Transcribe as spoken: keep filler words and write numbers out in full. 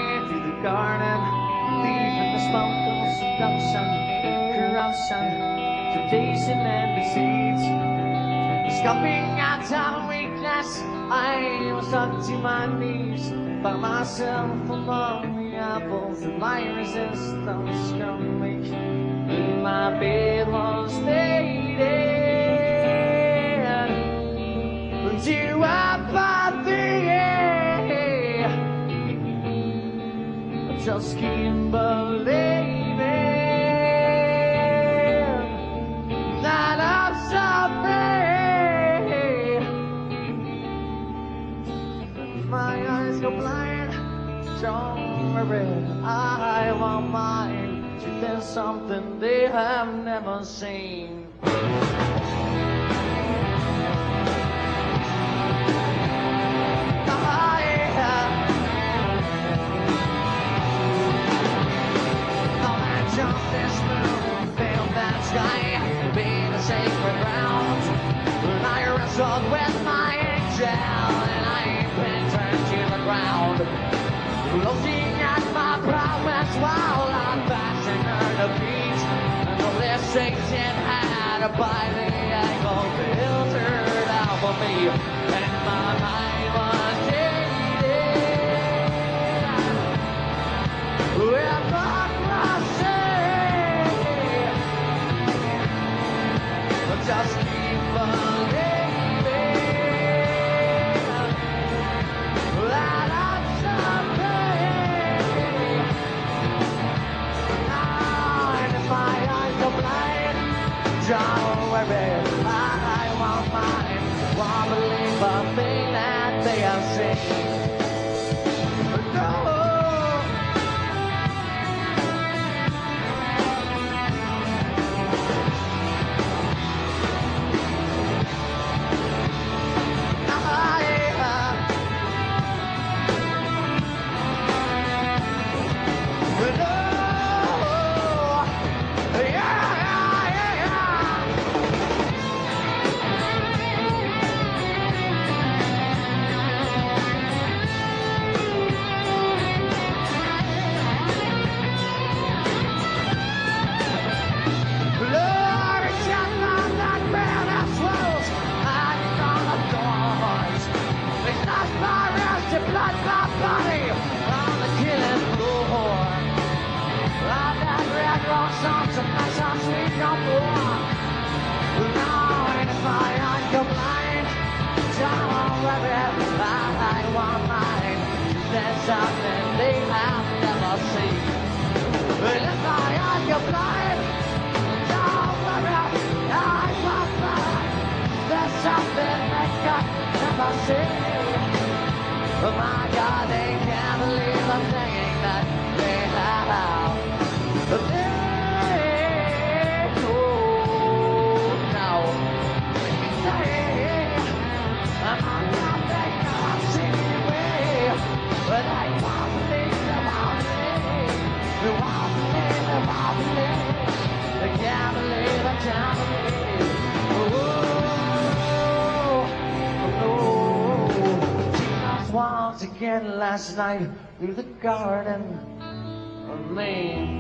flying through the garden, leaving the smoke of seduction, corruption, temptation and deceit. Scuffing out time and weakness, I was stuck to my knees. Found myself among the apples and my resistance come weak. And my bed was faded to apathy. I just keep believing that I'm sorry. My eyes go blind, don't worry, I want mine. There's something they have never seen. With my angel, and I ain't been turned to the ground. Looking at my prowess while I'm bashing her to beat. I know this Satan had a by the ankle filtered out for me, and my mind was jaded with hypocrisy. Just keep believing. Don't worry, I want mine. Won't believe a thing that they have seen. No. I want mine. There's something they have never seen. And if I ask you blind, don't worry, I want mine. There's something they can never see. Oh my God, they can't believe the thing that they have. They don't know. They, I'm on nothing, I'm singing away. But I want to live, I want to live. I want to live, I want to live. I can't believe, I can't believe. Oh, oh, Jesus once again last night through the garden of me.